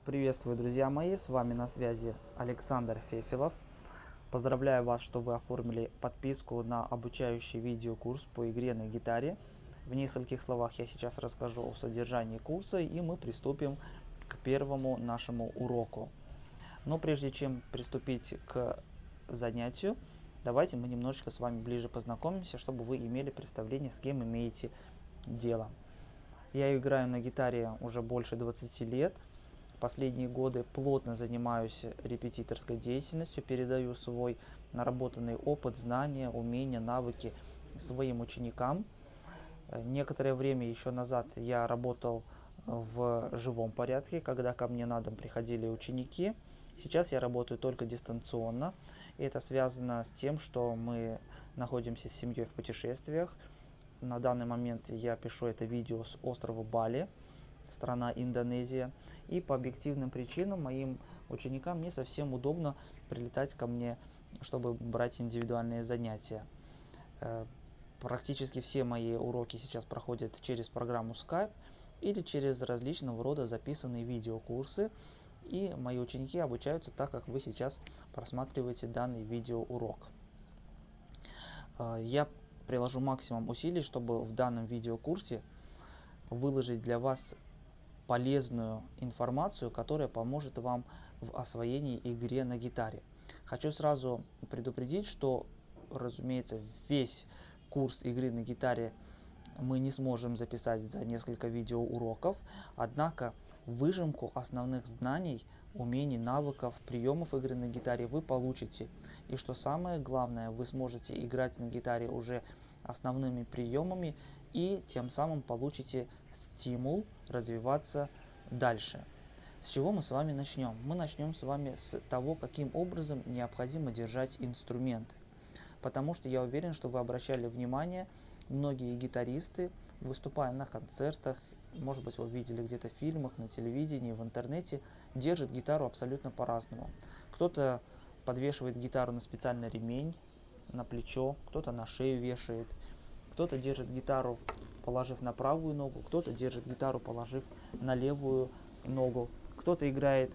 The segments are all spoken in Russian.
Приветствую, друзья мои, с вами на связи Александр Фефелов. Поздравляю вас, что вы оформили подписку на обучающий видеокурс по игре на гитаре. В нескольких словах я сейчас расскажу о содержании курса, и мы приступим к первому нашему уроку. Но прежде чем приступить к занятию, давайте мы немножечко с вами ближе познакомимся, чтобы вы имели представление, с кем имеете дело. Я играю на гитаре уже больше 20 лет. Последние годы плотно занимаюсь репетиторской деятельностью, передаю свой наработанный опыт, знания, умения, навыки своим ученикам. Некоторое время еще назад я работал в живом порядке, когда ко мне на дом приходили ученики. Сейчас я работаю только дистанционно. И это связано с тем, что мы находимся с семьей в путешествиях. На данный момент я пишу это видео с острова Бали, страна Индонезия. И по объективным причинам моим ученикам не совсем удобно прилетать ко мне, чтобы брать индивидуальные занятия. Практически все мои уроки сейчас проходят через программу Skype или через различного рода записанные видеокурсы. И мои ученики обучаются так, как вы сейчас просматриваете данный видеоурок. Я приложу максимум усилий, чтобы в данном видеокурсе выложить для вас полезную информацию, которая поможет вам в освоении игры на гитаре. Хочу сразу предупредить, что, разумеется, весь курс игры на гитаре мы не сможем записать за несколько видеоуроков, однако выжимку основных знаний, умений, навыков, приемов игры на гитаре вы получите. И что самое главное, вы сможете играть на гитаре уже основными приемами и тем самым получите стимул развиваться дальше. С чего мы с вами начнем? Мы начнем с вами с того, каким образом необходимо держать инструмент. Потому что я уверен, что вы обращали внимание, многие гитаристы, выступая на концертах, может быть, вы видели где-то в фильмах, на телевидении, в интернете, держат гитару абсолютно по-разному. Кто-то подвешивает гитару на специальный ремень, на плечо, кто-то на шею вешает, кто-то держит гитару, положив на правую ногу, кто-то держит гитару, положив на левую ногу, кто-то играет,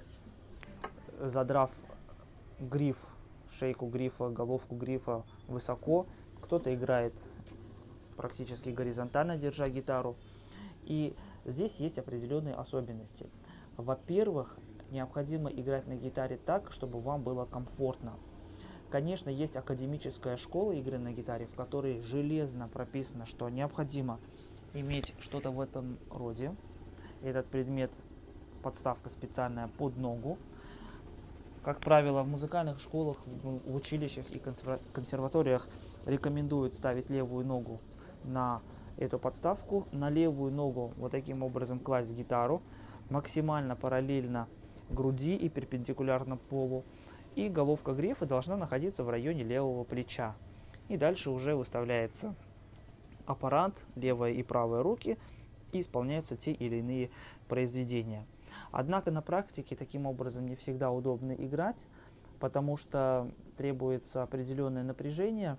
задрав гриф, шейку грифа, головку грифа высоко, кто-то играет практически горизонтально, держа гитару. И здесь есть определенные особенности. Во-первых, необходимо играть на гитаре так, чтобы вам было комфортно. Конечно, есть академическая школа игры на гитаре, в которой железно прописано, что необходимо иметь что-то в этом роде. Этот предмет, подставка специальная под ногу. Как правило, в музыкальных школах, в училищах и консерваториях рекомендуют ставить левую ногу на эту подставку, на левую ногу вот таким образом класть гитару, максимально параллельно груди и перпендикулярно полу. И головка грифа должна находиться в районе левого плеча. И дальше уже выставляется аппарат, левая и правая руки, и исполняются те или иные произведения. Однако на практике таким образом не всегда удобно играть, потому что требуется определенное напряжение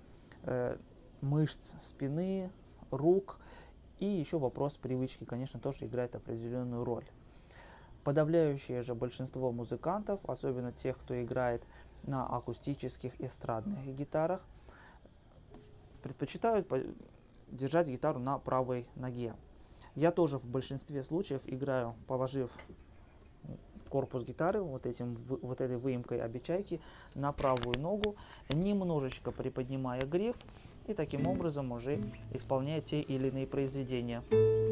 мышц спины, рук, и еще вопрос привычки, конечно, тоже играет определенную роль. Подавляющее же большинство музыкантов, особенно тех, кто играет на акустических эстрадных гитарах, предпочитают держать гитару на правой ноге. Я тоже в большинстве случаев играю, положив корпус гитары вот этой выемкой обечайки на правую ногу, немножечко приподнимая гриф, и таким образом уже исполняя те или иные произведения.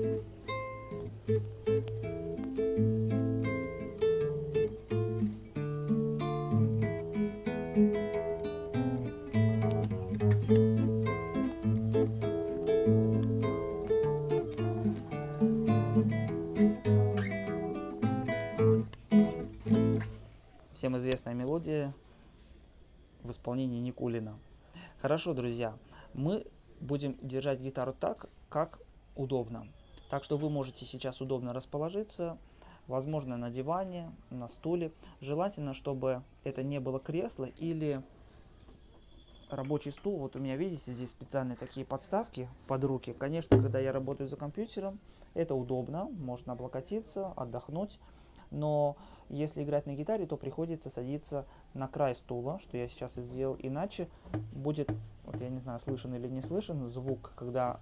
Всем известная мелодия в исполнении Никулина. Хорошо, друзья, мы будем держать гитару так, как удобно. Так что вы можете сейчас удобно расположиться, возможно, на диване, на стуле. Желательно, чтобы это не было кресло или рабочий стул. Вот у меня, видите, здесь специальные такие подставки под руки. Конечно, когда я работаю за компьютером, это удобно, можно облокотиться, отдохнуть. Но если играть на гитаре, то приходится садиться на край стула, что я сейчас и сделал. Иначе будет, вот я не знаю, слышен или не слышен звук, когда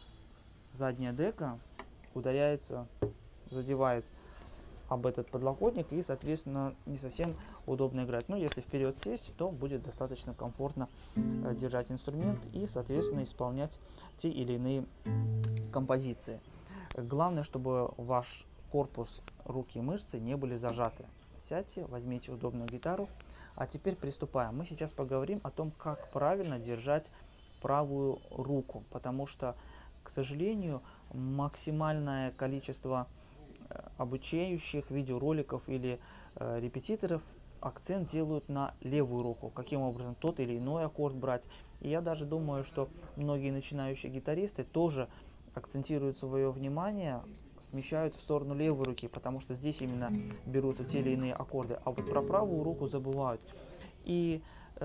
задняя дека ударяется, задевает об этот подлокотник, и, соответственно, не совсем удобно играть. Но если вперед сесть, то будет достаточно комфортно держать инструмент и, соответственно, исполнять те или иные композиции. Главное, чтобы ваш корпус, руки и мышцы не были зажаты. Сядьте, возьмите удобную гитару. А теперь приступаем. Мы сейчас поговорим о том, как правильно держать правую руку, потому что, к сожалению, максимальное количество обучающих видеороликов или репетиторов акцент делают на левую руку, каким образом тот или иной аккорд брать. И я даже думаю, что многие начинающие гитаристы тоже акцентируют свое внимание, смещают в сторону левой руки, потому что здесь именно берутся те или иные аккорды, а вот про правую руку забывают. И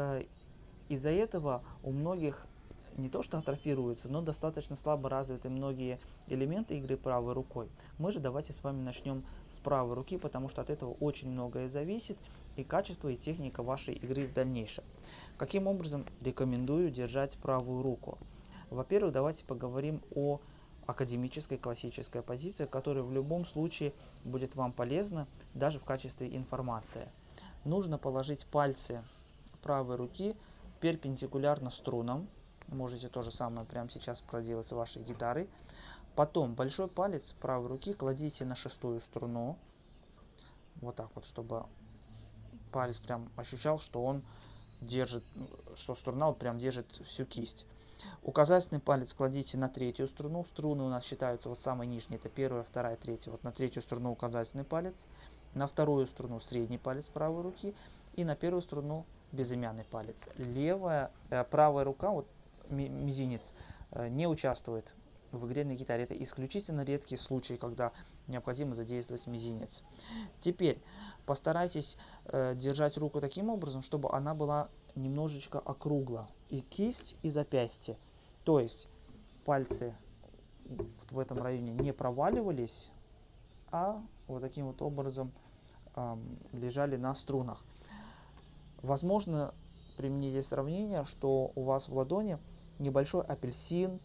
из-за этого у многих не то что атрофируются, но достаточно слабо развиты многие элементы игры правой рукой. Мы же давайте с вами начнем с правой руки, потому что от этого очень многое зависит, и качество, и техника вашей игры в дальнейшем. Каким образом рекомендую держать правую руку? Во-первых, давайте поговорим о академической классической позиции, которая в любом случае будет вам полезна, даже в качестве информации. Нужно положить пальцы правой руки перпендикулярно струнам. Можете то же самое прямо сейчас проделать с вашей гитарой. Потом большой палец правой руки кладите на шестую струну. Вот так вот, чтобы палец прям ощущал, что он держит, что струна вот прям держит всю кисть. Указательный палец кладите на третью струну. Струны у нас считаются вот самые нижние, это первая, вторая, третья. Вот на третью струну указательный палец, на вторую струну средний палец правой руки и на первую струну безымянный палец. Правая рука, вот мизинец, не участвует в игре на гитаре. Это исключительно редкий случай, когда необходимо задействовать мизинец. Теперь постарайтесь держать руку таким образом, чтобы она была немножечко округла. И кисть, и запястье. То есть пальцы вот в этом районе не проваливались, а вот таким вот образом лежали на струнах. Возможно применить здесь сравнение, что у вас в ладони небольшой апельсин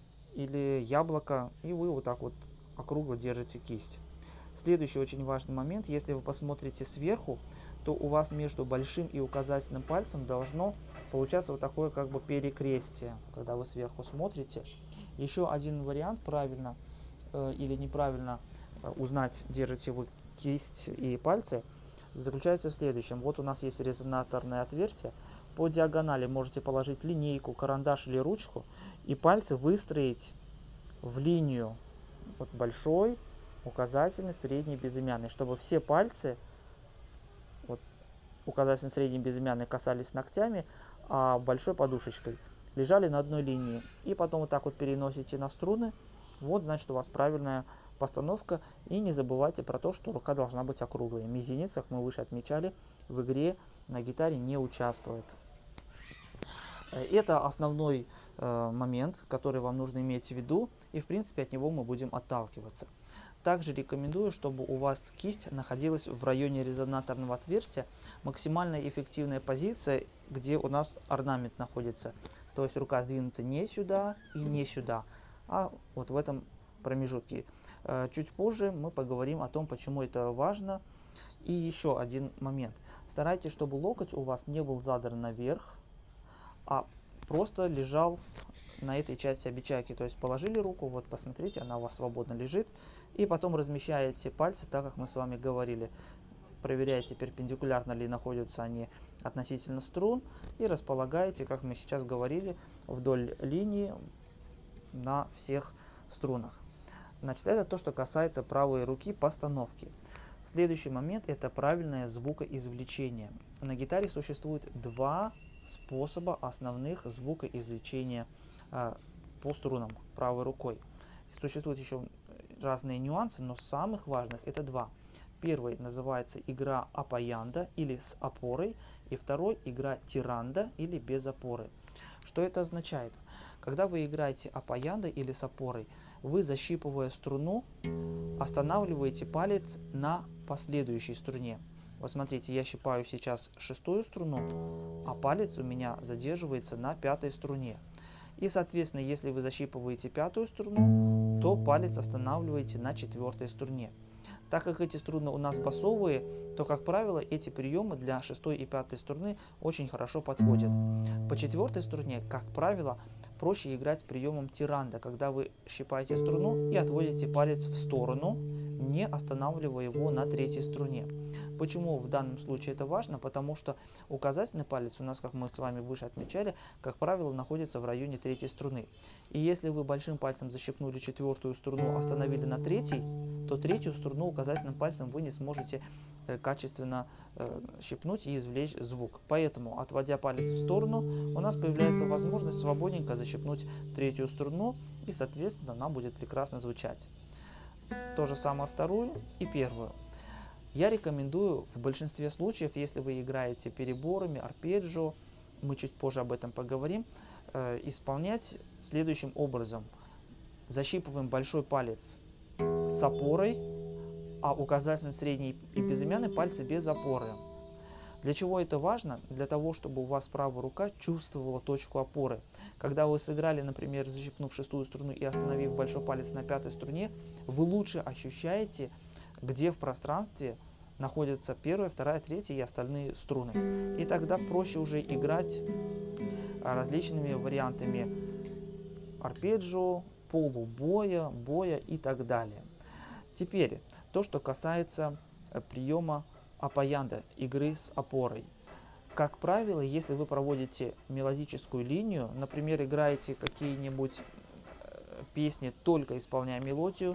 или яблоко, и вы вот так вот округло держите кисть. Следующий очень важный момент: если вы посмотрите сверху, то у вас между большим и указательным пальцем должно получаться вот такое как бы перекрестие, когда вы сверху смотрите. Еще один вариант правильно или неправильно узнать, держите вы кисть и пальцы, заключается в следующем. Вот у нас есть резонаторное отверстие. По диагонали можете положить линейку, карандаш или ручку и пальцы выстроить в линию. Вот большой, указательный, средний, безымянный, чтобы все пальцы, вот указательный, средний, безымянный, касались ногтями, а большой подушечкой лежали на одной линии. И потом вот так вот переносите на струны. Вот, значит, у вас правильная постановка. И не забывайте про то, что рука должна быть округлой. Мизинец, как мы выше отмечали, в игре на гитаре не участвует. Это основной момент, который вам нужно иметь в виду, и в принципе от него мы будем отталкиваться. Также рекомендую, чтобы у вас кисть находилась в районе резонаторного отверстия. Максимально эффективная позиция, где у нас орнамент находится. То есть рука сдвинута не сюда и не сюда, а вот в этом промежутке. Чуть позже мы поговорим о том, почему это важно. И еще один момент. Старайтесь, чтобы локоть у вас не был задран наверх, а просто лежал на этой части обечайки. То есть положили руку, вот посмотрите, она у вас свободно лежит. И потом размещаете пальцы, так как мы с вами говорили. Проверяете, перпендикулярно ли находятся они относительно струн. И располагаете, как мы сейчас говорили, вдоль линии на всех струнах. Значит, это то, что касается правой руки постановки. Следующий момент — это правильное звукоизвлечение. На гитаре существует два способа основных звукоизвлечения по струнам правой рукой. Существуют еще разные нюансы, но самых важных это два. Первый называется игра аппаянда или с опорой, и второй игра тиранда или без опоры. Что это означает? Когда вы играете аппаянда или с опорой, вы, защипывая струну, останавливаете палец на последующей струне. Вот смотрите, я щипаю сейчас 6-ю струну, а палец у меня задерживается на 5-й струне. И, соответственно, если вы защипываете 5-ю струну, то палец останавливаете на 4-й струне. Так как эти струны у нас басовые, то, как правило, эти приемы для 6-й и 5-й струны очень хорошо подходят. По 4-й струне, как правило, проще играть приемом тиранда, когда вы щипаете струну и отводите палец в сторону, не останавливая его на 3-й струне. Почему в данном случае это важно? Потому что указательный палец у нас, как мы с вами выше отмечали, как правило, находится в районе 3-й струны. И если вы большим пальцем защипнули 4-ю струну, остановили на 3-й, то 3-ю струну указательным пальцем вы не сможете качественно щипнуть и извлечь звук. Поэтому, отводя палец в сторону, у нас появляется возможность свободненько защипнуть 3-ю струну, и, соответственно, она будет прекрасно звучать. То же самое 2-ю и 1-ю. Я рекомендую в большинстве случаев, если вы играете переборами, арпеджио, мы чуть позже об этом поговорим, исполнять следующим образом. Защипываем большой палец с опорой, а указательный, средний и безымянный пальцы без опоры. Для чего это важно? Для того, чтобы у вас правая рука чувствовала точку опоры. Когда вы сыграли, например, защипнув 6-ю струну и остановив большой палец на 5-й струне, вы лучше ощущаете, где в пространстве находятся 1-я, 2-я, 3-я и остальные струны. И тогда проще уже играть различными вариантами арпеджио, полубоя, боя и так далее. Теперь то, что касается приема аппаянда, игры с опорой. Как правило, если вы проводите мелодическую линию, например, играете какие-нибудь песни, только исполняя мелодию,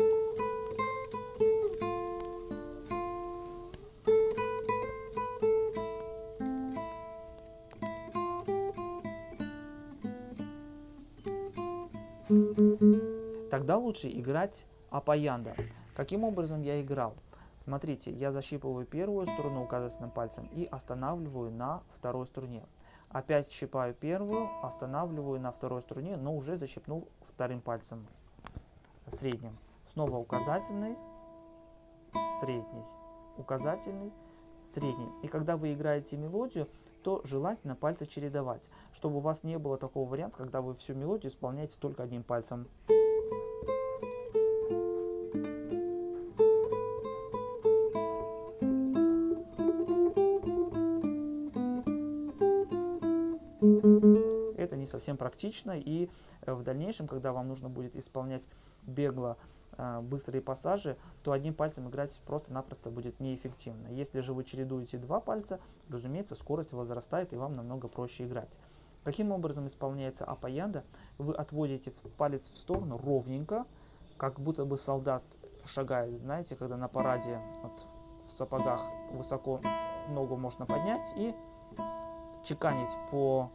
тогда лучше играть аппаянда. Каким образом я играл? Смотрите, я защипываю 1-ю струну указательным пальцем и останавливаю на 2-й струне. Опять щипаю 1-ю, останавливаю на 2-й струне, но уже защипнул 2-м пальцем средним. Снова указательный, средний, указательный, средний. И когда вы играете мелодию, то желательно пальцы чередовать, чтобы у вас не было такого варианта, когда вы всю мелодию исполняете только одним пальцем. Это не совсем практично, и в дальнейшем, когда вам нужно будет исполнять бегло быстрые пассажи, то одним пальцем играть просто-напросто будет неэффективно. Если же вы чередуете 2 пальца, разумеется, скорость возрастает и вам намного проще играть. Каким образом исполняется аппаянда? Вы отводите палец в сторону ровненько, как будто бы солдат шагает, знаете, когда на параде вот, в сапогах высоко ногу можно поднять и чеканить по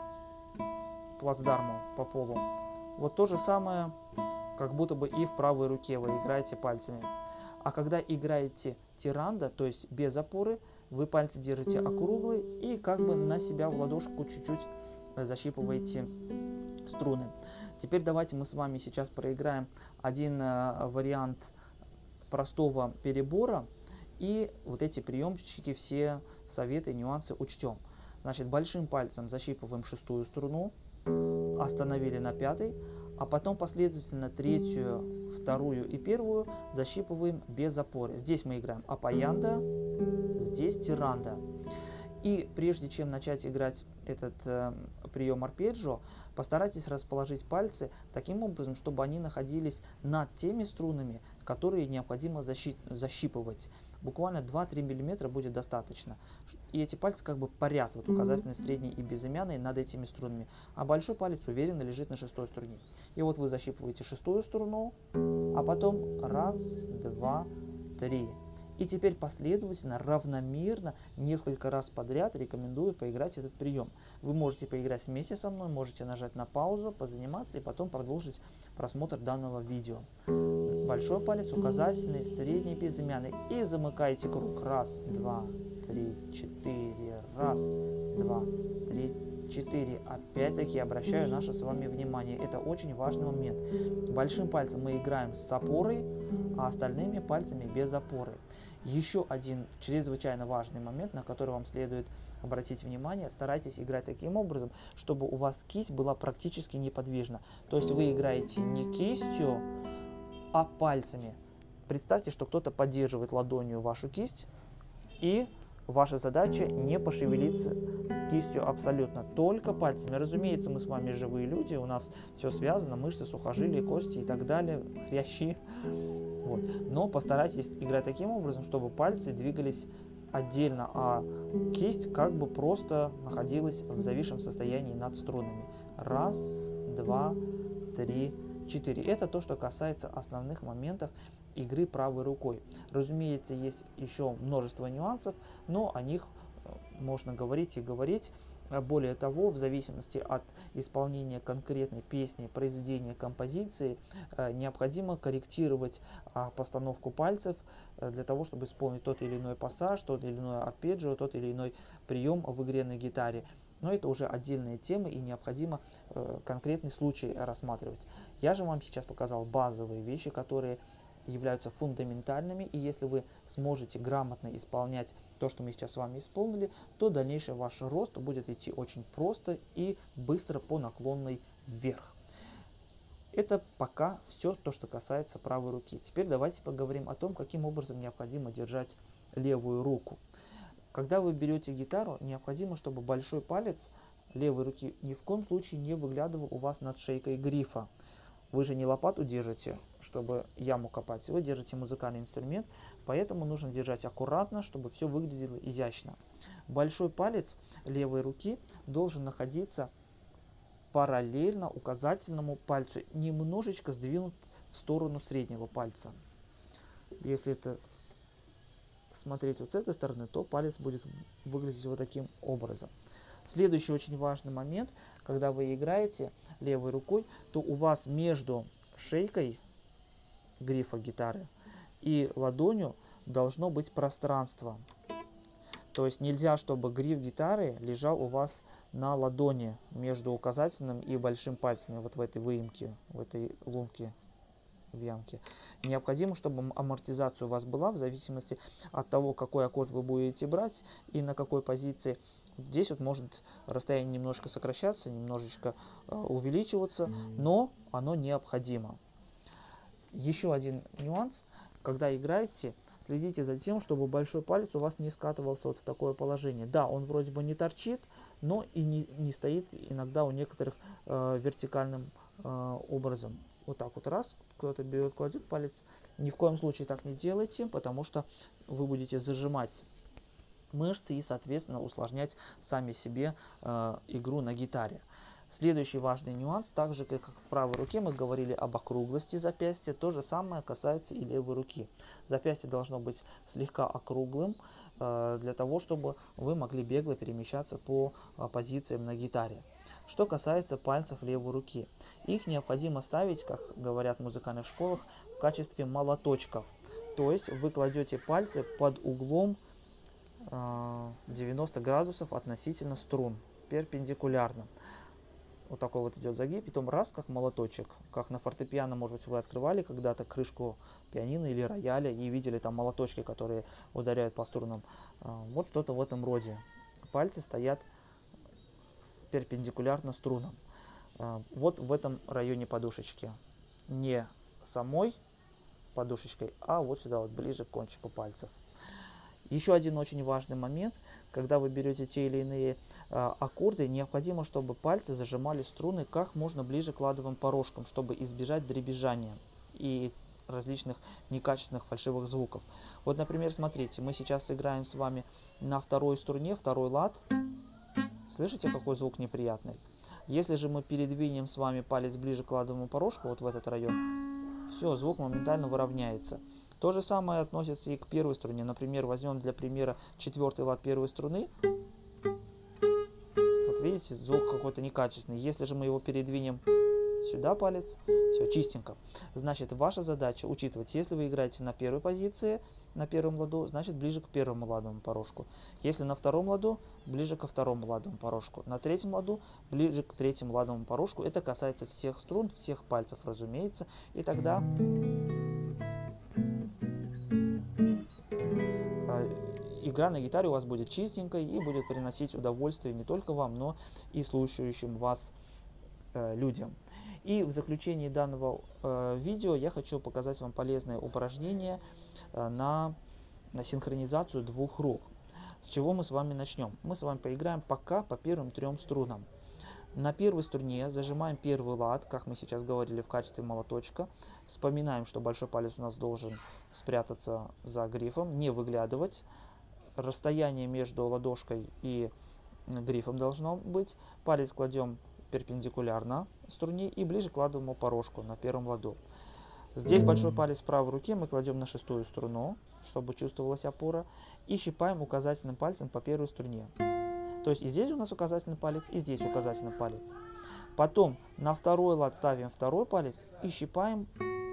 плацдарму, по полу. Вот то же самое, как будто бы и в правой руке вы играете пальцами. А когда играете тиранда, то есть без опоры, вы пальцы держите округлые и как бы на себя в ладошку чуть-чуть защипываете струны. Теперь давайте мы с вами сейчас проиграем один вариант простого перебора и вот эти приемчики, все советы, нюансы учтем. Значит, большим пальцем защипываем 6-ю струну, остановили на 5-й, а потом последовательно 3-ю, 2-ю и 1-ю защипываем без опоры. Здесь мы играем аппаянда, здесь тиранда. И прежде чем начать играть этот прием арпеджио, постарайтесь расположить пальцы таким образом, чтобы они находились над теми струнами, которые необходимо защипывать. Буквально 2-3 мм будет достаточно. И эти пальцы как бы парят, вот указательный, средний и безымянный, над этими струнами. А большой палец уверенно лежит на 6-й струне. И вот вы защипываете 6-ю струну, а потом 1, 2, 3. И теперь последовательно, равномерно, несколько раз подряд рекомендую поиграть этот прием. Вы можете поиграть вместе со мной, можете нажать на паузу, позаниматься и потом продолжить просмотр данного видео. Большой палец, указательный, средний, безымянный. И замыкаете круг. 1, 2, 3, 4. 1, 2, 3, 4. Опять-таки обращаю наше с вами внимание. Это очень важный момент. Большим пальцем мы играем с опорой, а остальными пальцами без опоры. Еще один чрезвычайно важный момент, на который вам следует обратить внимание. Старайтесь играть таким образом, чтобы у вас кисть была практически неподвижна. То есть вы играете не кистью, а пальцами. Представьте, что кто-то поддерживает ладонью вашу кисть, и ваша задача не пошевелиться кистью абсолютно, только пальцами. Разумеется, мы с вами живые люди, у нас все связано, мышцы, сухожилия, кости и так далее, хрящи. Вот. Но постарайтесь играть таким образом, чтобы пальцы двигались отдельно, а кисть как бы просто находилась в зависшем состоянии над струнами. 1, 2, 3, 4. Это то, что касается основных моментов игры правой рукой. Разумеется, есть еще множество нюансов, но о них можно говорить и говорить. Более того, в зависимости от исполнения конкретной песни, произведения, композиции, необходимо корректировать постановку пальцев для того, чтобы исполнить тот или иной пассаж, тот или иной арпеджио, тот или иной прием в игре на гитаре. Но это уже отдельные темы, и необходимо конкретный случай рассматривать. Я же вам сейчас показал базовые вещи, которые являются фундаментальными, и если вы сможете грамотно исполнять то, что мы сейчас с вами исполнили, то дальнейший ваш рост будет идти очень просто и быстро по наклонной вверх. Это пока все то, что касается правой руки. Теперь давайте поговорим о том, каким образом необходимо держать левую руку. Когда вы берете гитару, необходимо, чтобы большой палец левой руки ни в коем случае не выглядывал у вас над шейкой грифа. Вы же не лопату держите, чтобы яму копать, вы держите музыкальный инструмент, поэтому нужно держать аккуратно, чтобы все выглядело изящно. Большой палец левой руки должен находиться параллельно указательному пальцу, немножечко сдвинут в сторону среднего пальца. Если это смотреть вот с этой стороны, то палец будет выглядеть вот таким образом. Следующий очень важный момент, когда вы играете левой рукой, то у вас между шейкой грифа гитары и ладонью должно быть пространство. То есть нельзя, чтобы гриф гитары лежал у вас на ладони между указательным и большим пальцами, вот в этой выемке, в этой лунке, в ямке. Необходимо, чтобы амортизация у вас была в зависимости от того, какой аккорд вы будете брать и на какой позиции. Здесь вот может расстояние немножко сокращаться, немножечко увеличиваться, но оно необходимо. Еще один нюанс, когда играете, следите за тем, чтобы большой палец у вас не скатывался вот в такое положение. Да, он вроде бы не торчит, но и не стоит иногда у некоторых вертикальным образом. Вот так вот раз, кто-то берет, кладет палец. Ни в коем случае так не делайте, потому что вы будете зажимать мышцы и, соответственно, усложнять сами себе игру на гитаре. Следующий важный нюанс, так же как в правой руке мы говорили об округлости запястья, то же самое касается и левой руки. Запястье должно быть слегка округлым, для того, чтобы вы могли бегло перемещаться по позициям на гитаре. Что касается пальцев левой руки, их необходимо ставить, как говорят в музыкальных школах, в качестве молоточков. То есть вы кладете пальцы под углом 90 градусов относительно струн, перпендикулярно. Вот такой вот идет загиб, потом раз, как молоточек, как на фортепиано, может быть, вы открывали когда-то крышку пианино или рояля и видели там молоточки, которые ударяют по струнам. Вот что-то в этом роде. Пальцы стоят перпендикулярно струнам. Вот в этом районе подушечки. Не самой подушечкой, а вот сюда, вот ближе к кончику пальцев. Еще один очень важный момент, когда вы берете те или иные аккорды, необходимо, чтобы пальцы зажимали струны как можно ближе к ладовым порожкам, чтобы избежать дребезжания и различных некачественных фальшивых звуков. Вот, например, смотрите, мы сейчас играем с вами на второй струне, второй лад. Слышите, какой звук неприятный? Если же мы передвинем с вами палец ближе к ладовому порожку, вот в этот район, все, звук моментально выровняется. То же самое относится и к первой струне. Например, возьмем для примера четвертый лад первой струны. Вот видите, звук какой-то некачественный. Если же мы его передвинем сюда палец, все чистенько. Значит, ваша задача учитывать, если вы играете на первой позиции, на первом ладу, значит ближе к первому ладовому порожку. Если на втором ладу, ближе ко второму ладовому порожку. На третьем ладу, ближе к третьему ладовому порожку. Это касается всех струн, всех пальцев, разумеется. И тогда игра на гитаре у вас будет чистенькой и будет приносить удовольствие не только вам, но и слушающим вас людям. И в заключении данного видео я хочу показать вам полезное упражнение на синхронизацию двух рук. С чего мы с вами начнем? Мы с вами поиграем пока по первым 3 струнам. На первой струне зажимаем первый лад, как мы сейчас говорили, в качестве молоточка. Вспоминаем, что большой палец у нас должен спрятаться за грифом, не выглядывать. Расстояние между ладошкой и грифом должно быть. Палец кладем перпендикулярно струне и ближе к ладовому порожку на первом ладу. Здесь большой палец в правой руке мы кладем на 6-ю струну, чтобы чувствовалась опора, и щипаем указательным пальцем по первой струне. То есть и здесь у нас указательный палец, и здесь указательный палец. Потом на второй лад ставим второй палец и щипаем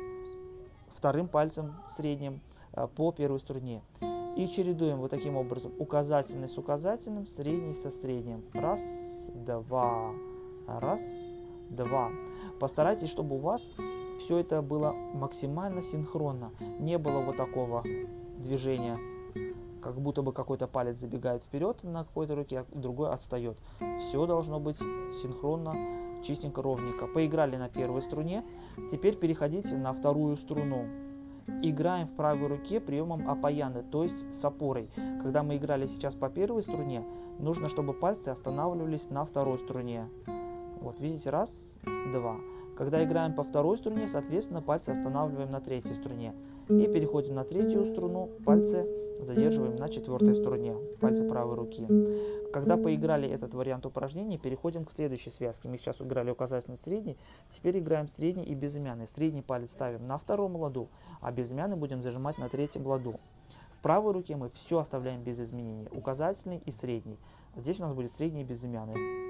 вторым пальцем средним по первой струне. И чередуем вот таким образом указательный с указательным, средний со средним. Раз, два. Раз, два. Постарайтесь, чтобы у вас все это было максимально синхронно. Не было вот такого движения, как будто бы какой-то палец забегает вперед на какой-то руке, а другой отстает. Все должно быть синхронно, чистенько, ровненько. Поиграли на первой струне. Теперь переходите на вторую струну. Играем в правой руке приемом апаяны, то есть с опорой. Когда мы играли сейчас по первой струне, нужно, чтобы пальцы останавливались на второй струне. Вот видите, раз, два. Когда играем по второй струне, соответственно, пальцы останавливаем на третьей струне. И переходим на третью струну, пальцы задерживаем на 4-й струне, пальцы правой руки. Когда поиграли этот вариант упражнения, переходим к следующей связке. Мы сейчас играли указательный, средний, теперь играем средний и безымянный. Средний палец ставим на втором ладу, а безымянный будем зажимать на 3-м ладу. В правой руке мы все оставляем без изменений, указательный и средний. Здесь у нас будет средний и безымянный.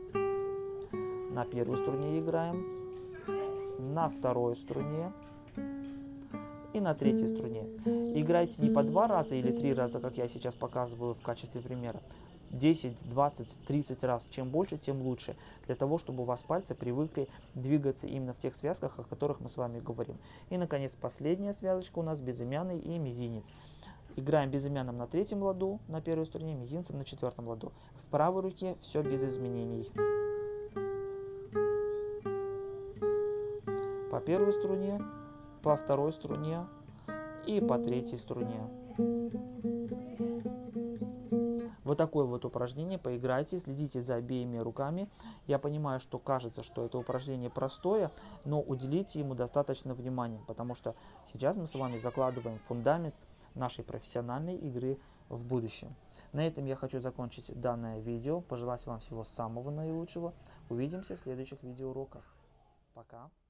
На первой струне играем, на второй струне и на 3-й струне. Играйте не по 2 раза или 3 раза, как я сейчас показываю в качестве примера. 10, 20, 30 раз. Чем больше, тем лучше. Для того, чтобы у вас пальцы привыкли двигаться именно в тех связках, о которых мы с вами говорим. И, наконец, последняя связочка у нас безымянный и мизинец. Играем безымянным на 3-м ладу, на первой струне, мизинцем на 4-м ладу. В правой руке все без изменений. По первой струне, по второй струне и по 3-й струне. Вот такое вот упражнение, поиграйте, следите за обеими руками. Я понимаю, что кажется, что это упражнение простое, но уделите ему достаточно внимания, потому что сейчас мы с вами закладываем фундамент нашей профессиональной игры в будущем. На этом я хочу закончить данное видео, пожелать вам всего самого наилучшего. Увидимся в следующих видеоуроках. Пока!